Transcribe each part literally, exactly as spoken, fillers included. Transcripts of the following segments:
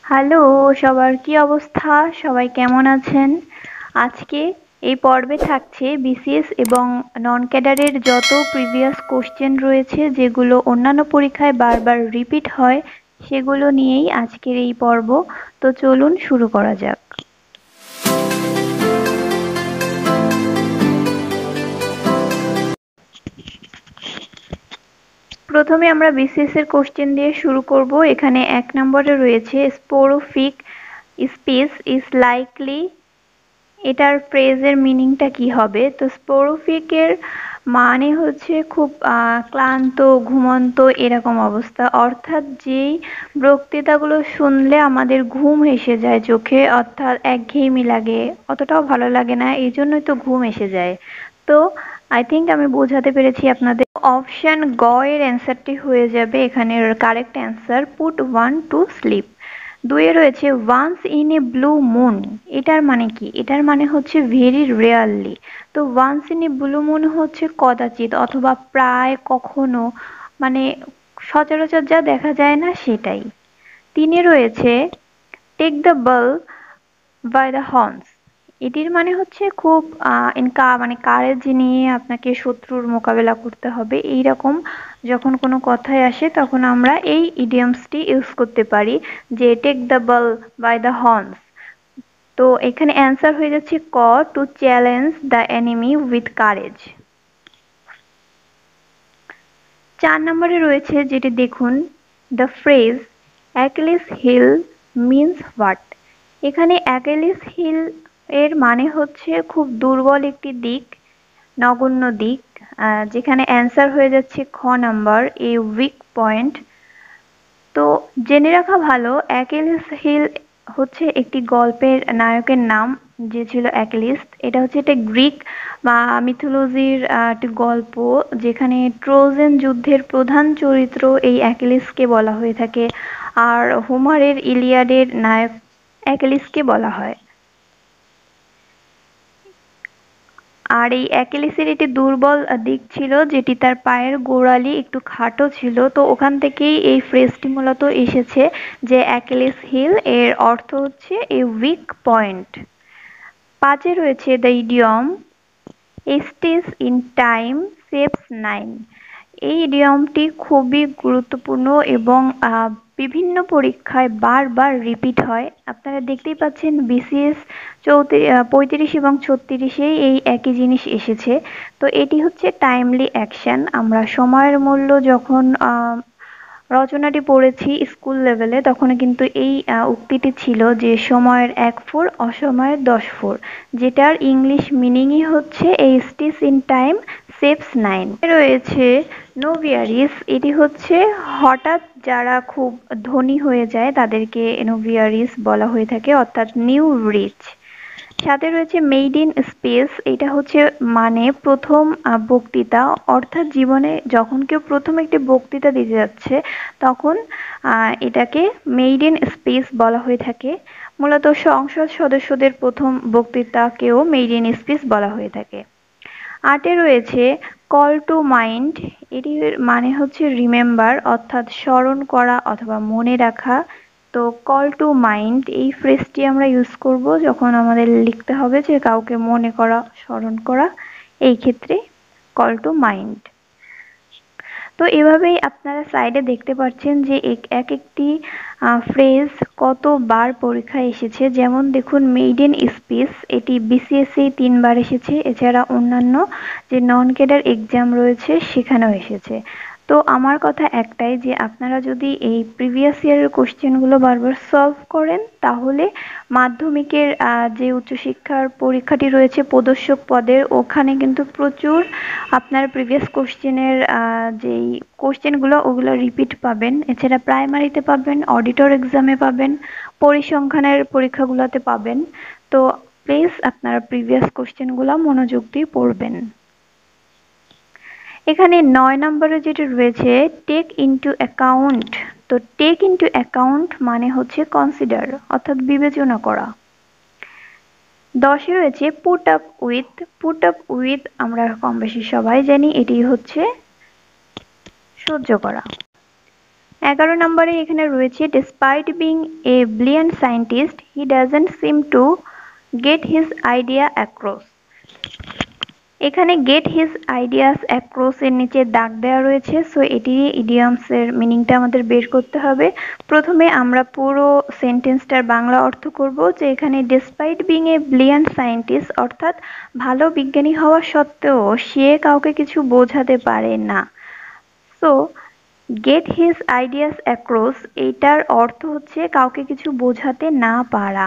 Hello, সবার কি অবস্থা? সবাই কেমন আছেন? আজকে এই পর্বে থাকছে বিসিএস এবং নন ক্যাডারের যত প্রিভিয়াস কোশ্চেন রয়েছে যেগুলো অন্যান্য পরীক্ষায় বারবার রিপিট হয় সেগুলো নিয়েই আজকের এই পর্ব। তো চলুন শুরু করা যাক। প্রথমে আমরা বিসিএস এর কোশ্চেন দিয়ে শুরু করব। এখানে এক নম্বরে রয়েছে স্পোরোফিক স্পিস ইজ লাইকলি, এটার ফ্রেজের মিনিংটা কি হবে? তো স্পোরোফিকের মানে হচ্ছে খুব ক্লান্ত, ঘুমন্ত এরকম অবস্থা, অর্থাৎ যেই বক্তৃতাগুলো শুনলে আমাদের ঘুম এসে যায় চোখে, অর্থাৎ একঘেয়েমি লাগে, অতটাও ভালো লাগে না, এই জন্যই তো ঘুম এসে যায়। তো আই থিঙ্ক আমি বোঝাতে পেরেছি আপনাদের। অপশন গ এর অ্যান্সারটি হয়ে যাবে এখানের correct answer, put one to sleep. দুয়ে রয়েছে once in a blue moon, এটার মানে কি? এটার মানে হচ্ছে ভেরি রেয়ারলি। তো once in a blue moon হচ্ছে কদাচিৎ অথবা প্রায় কখনো, মানে সচরাচর যা দেখা যায় না সেটাই। তিনে রয়েছে take the bull by the horns, এটির মানে হচ্ছে খুব ইনকা মানে কারেজ নিয়ে আপনাকে শত্রুর মোকাবেলা করতে হবে, এই রকম যখন কোনো কথায় আসে তখন আমরা এই ইডিয়মসটি ইউজ করতে পারি যে take the bull by the horns. তো এখানে অ্যান্সার হয়ে যাচ্ছে ক, to challenge the enemy with courage. চার নম্বরে রয়েছে যেটি দেখুন, the phrase Achilles heel means what. এখানে অ্যাকিলিস হিল এর মানে হচ্ছে খুব দুর্বল একটি দিক, নগণ্য দিক, যেখানে অ্যান্সার হয়ে যাচ্ছে খ নাম্বার, এ উইক পয়েন্ট। তো জেনে রাখা ভালো, অ্যাকিলিস হিল হচ্ছে একটি গল্পের নায়কের নাম যে ছিল অ্যাকিলিস। এটা হচ্ছে একটা গ্রিক বা মিথোলজির একটি গল্প, যেখানে ট্রোজান যুদ্ধের প্রধান চরিত্র এই অ্যাকিলিসকে বলা হয়ে থাকে, আর হোমারের ইলিয়াডের নায়ক অ্যাকিলিসকে বলা হয়। আর এই অ্যাকিলিসের একটি দুর্বল দিক ছিল যেটি তার পায়ের গোড়ালি একটু খাটো ছিল, তো ওখান থেকেই এই ফ্রেজটি মূলত এসেছে যে অ্যাকিলিস হিল এর অর্থ হচ্ছে এ উইক পয়েন্ট। পাঁচে রয়েছে the idiom stitch in time saves nine. এই ইডিয়মটি খুবই গুরুত্বপূর্ণ এবং বিভিন্ন পরীক্ষায় বারবার রিপিট হয়। আপনারা দেখতেই পাচ্ছেন বিসিএস চৌত্রিশ পঁয়ত্রিশ এবং ছত্রিশে এই একই জিনিস এসেছে। তো এটি হচ্ছে টাইমলি অ্যাকশন। আমরা সময়ের মূল্য যখন রচনাটি পড়েছি স্কুল লেভেলে, তখন কিন্তু এই উক্তিটি ছিল যে সময়ের এক ফোর অসময়ের দশ ফোর, যেটার ইংলিশ মিনিংই হচ্ছে এই stitch in time saves nine. রয়েছে নোভিয়ারিস, এটি হচ্ছে হঠাৎ যারা খুব ধনী হয়ে যায় তাদেরকে নোভিয়ারিস বলা হয়ে থাকে, অর্থাৎ নিউ রিচ। সাথে রয়েছে মেড ইন স্পেস, এটা হচ্ছে মানে প্রথম বক্তৃতা, অর্থাৎ জীবনে যখন কেউ প্রথম একটি বক্তৃতা দিতে যাচ্ছে তখন এটাকে মেড ইন স্পেস বলা হয়ে থাকে। মূলত সংসদ সদস্যদের প্রথম বক্তৃতাকেও মেড ইন স্পেস বলা হয়ে থাকে। আটে রয়েছে কল টু মাইন্ড, এটির মানে হচ্ছে রিমেম্বার, অর্থাৎ স্মরণ করা অথবা মনে রাখা। তো কল টু মাইন্ড এই ফ্রেজটি আমরা ইউজ করব যখন আমাদের লিখতে হবে যে কাউকে মনে করা, স্মরণ করা, এই ক্ষেত্রে কল টু মাইন্ড। তো এভাবেই আপনারা সাইডে দেখতে পাচ্ছেন যে এক একটি ফ্রেজ কতবার পরীক্ষায় এসেছে। যেমন দেখুন মেড ইন স্পেস, এটি বিসিএসসি তিনবার এসেছে, এছাড়া অন্যান্য যে নন ক্যাডার এক্সাম রয়েছে সেখানেও এসেছে। তো আমার কথা একটাই যে আপনারা যদি এই প্রিভিয়াস ইয়ারের কোশ্চেনগুলো বারবার সলভ করেন তাহলে মাধ্যমিকের যে উচ্চশিক্ষার পরীক্ষাটি রয়েছে প্রদর্শক পদের, ওখানে কিন্তু প্রচুর আপনার প্রিভিয়াস কোশ্চেনের যেই কোশ্চেনগুলো ওগুলো রিপিট পাবেন। এছাড়া প্রাইমারিতে পাবেন, অডিটর এক্সামে পাবেন, পরিসংখ্যানের পরীক্ষাগুলোতে পাবেন। তো প্লিজ আপনারা প্রিভিয়াস কোশ্চেনগুলো মনোযোগ দিয়ে পড়বেন। এখানে নয় নম্বরে যেটি রয়েছে টেক ইনটু অ্যাকাউন্ট, তো টেক ইনটু অ্যাকাউন্ট মানে হচ্ছে কনসিডার, অর্থাৎ বিবেচনা করা। দশে রয়েছে put up with, put up with আমরা কম বেশি সবাই জানি এটি হচ্ছে সহ্য করা। এগারো নম্বরে এখানে রয়েছে despite being a brilliant scientist he doesn't seem to get his idea across। এখানে get his ideas across এর নিচে দাগ দেওয়া রয়েছে, সো এটি ইডিয়মস এর মিনিংটা আমাদের বের করতে হবে। প্রথমে আমরা পুরো সেন্টেন্সটার বাংলা অর্থ করব যে এখানে despite being a brilliant scientist অর্থাৎ ভালো বিজ্ঞানী হওয়া সত্ত্বেও সে কাউকে কিছু বোঝাতে পারে না। So get his ideas across এইটার অর্থ হচ্ছে কাউকে কিছু বোঝাতে না পারা।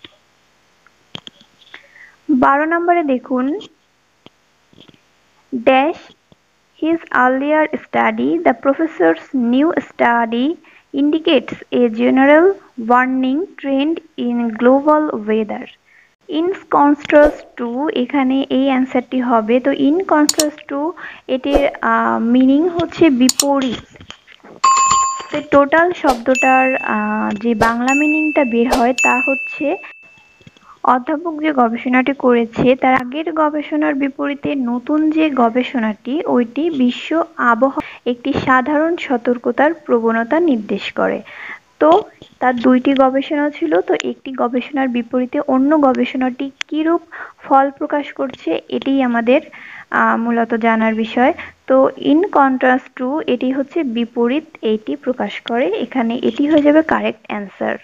বারো নম্বরে দেখুন dash his earlier study the professor's new study indicates a general warning trend in global weather। in contrast to এখানে এই অ্যান্সারটি হবে, তো in contrast to এটির মিনিং হচ্ছে বিপরীত। টোটাল শব্দটার যে বাংলা মিনিংটা বের হয় তা হচ্ছে অধ্যাপক যে গবেষণাটি করেছে তার আগের গবেষণার বিপরীতে নতুন যে গবেষণাটি ওইটি বিশ্ব আবহাওয়া একটি সাধারণ সতর্কতার প্রবণতা নির্দেশ করে। তো তার দুইটি গবেষণা ছিল, তো একটি গবেষণার বিপরীতে অন্য গবেষণাটি কিরূপ ফল প্রকাশ করছে এটি আমাদের মূলত জানার বিষয়। তো ইন কন্ট্রাস্ট টু এটি হচ্ছে বিপরীত, এইটি প্রকাশ করে, এখানে এটি হয়ে যাবে কারেক্ট অ্যান্সার।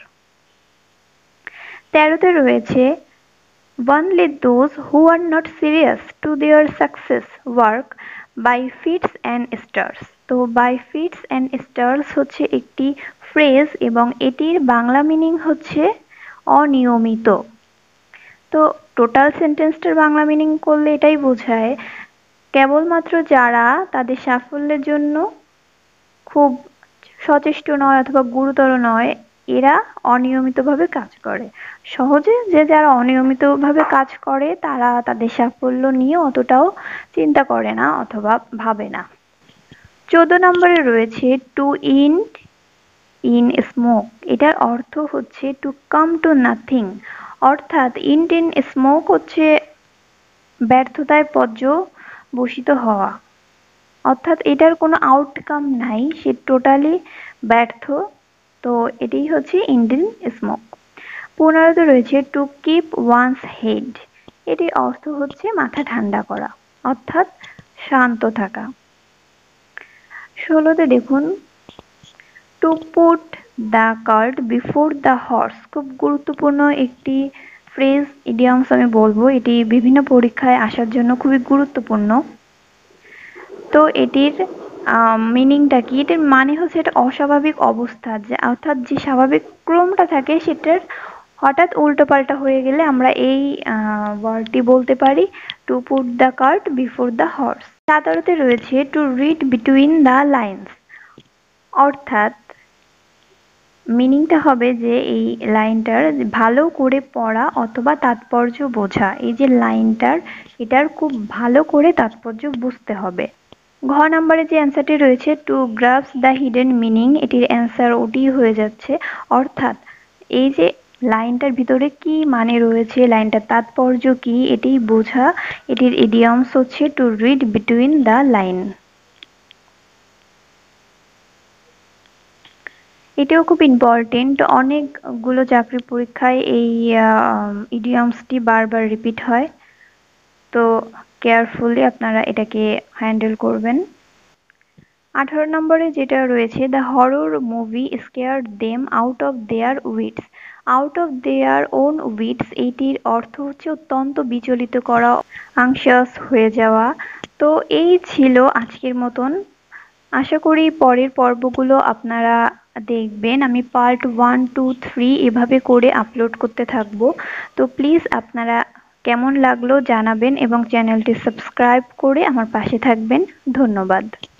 তেরোতে রয়েছে only those who are not serious to their success work by fits and starts। তো by fits and starts হচ্ছে একটি ফ্রেজ এবং এটির বাংলা মিনিং হচ্ছে অনিয়মিত। তো টোটাল সেন্টেন্সটার বাংলা মিনিং করলে এটাই বোঝায় কেবলমাত্র যারা তাদের সাফল্যের জন্য খুব সচেষ্ট নয় অথবা গুরুতর নয় এরা অনিয়মিতভাবে কাজ করে। সহজে যে যারা অনিয়মিতভাবে কাজ করে তারা তাদের সাফল্য নিয়ে অতটাও চিন্তা করে না অথবা ভাবে না। চোদ্দ নম্বরে রয়েছে টু ইন্ট ইন স্মোক, এটার অর্থ হচ্ছে টু কাম টু নাথিং, অর্থাৎ ইন্ট ইন স্মোক হচ্ছে ব্যর্থতায় পর্যবসিত হওয়া, অর্থাৎ এটার কোনো আউটকাম নাই, সে টোটালি ব্যর্থ। তো এটাই হচ্ছে ইন্ট ইন স্মোক। পনেরোতে রয়েছে টু কিপ ওয়ান্স হেড, এটির অর্থ হচ্ছে মাথা ঠান্ডা করা অর্থাৎ শান্ত থাকা। ষোলোতে দেখুন to put the cart before the horse, খুব গুরুত্বপূর্ণ একটি ফ্রেজ ইডিয়মস আমি বলবো, এটি বিভিন্ন পরীক্ষায় আসার জন্য খুবই গুরুত্বপূর্ণ। তো এটির মিনিংটা কি, এটির মানে হচ্ছে এটা অস্বাভাবিক অবস্থা, যে অর্থাৎ যে স্বাভাবিক ক্রমটা থাকে সেটার হঠাৎ উল্টোপাল্টা হয়ে গেলে আমরা এই ওয়ার্ডটি বলতে পারি to put the cart before the horse. সতেরোতে রয়েছে to read between the lines, অর্থাৎ মিনিংটা হবে যে এই লাইনটার ভালো করে পড়া অথবা তাৎপর্য বোঝা, এই যে লাইনটার এটার খুব ভালো করে তাৎপর্য বুঝতে হবে। ঘ নম্বরে যে অ্যান্সারটি রয়েছে to grasp the hidden meaning, এটির অ্যান্সার ওটি হয়ে যাচ্ছে, অর্থাৎ এই যে লাইনটার ভিতরে কি মানে রয়েছে, লাইনটার তাৎপর্য কি এটি বোঝা, এটির ইডিয়মস হচ্ছে to read between the line. এটাও খুব ইম্পর্টেন্ট, অনেকগুলো চাকরি পরীক্ষায় এই ইডিয়মসটি বারবার রিপিট হয়, তো কেয়ারফুলি আপনারা এটাকে হ্যান্ডেল করবেন। আঠারো নম্বরে যেটা রয়েছে the horror movie scared them out of their wits, out of their own wits এইটির অর্থ হচ্ছে অত্যন্ত বিচলিত করা, আংশাস হয়ে যাওয়া। তো এই ছিল আজকের মতন, আশা করি পরের পর্বগুলো আপনারা দেখবেন, আমি পার্ট ওয়ান টু থ্রি এভাবে করে আপলোড করতে থাকবো। তো প্লিজ আপনারা কেমন লাগলো জানাবেন এবং চ্যানেলটি সাবস্ক্রাইব করে আমার পাশে থাকবেন। ধন্যবাদ।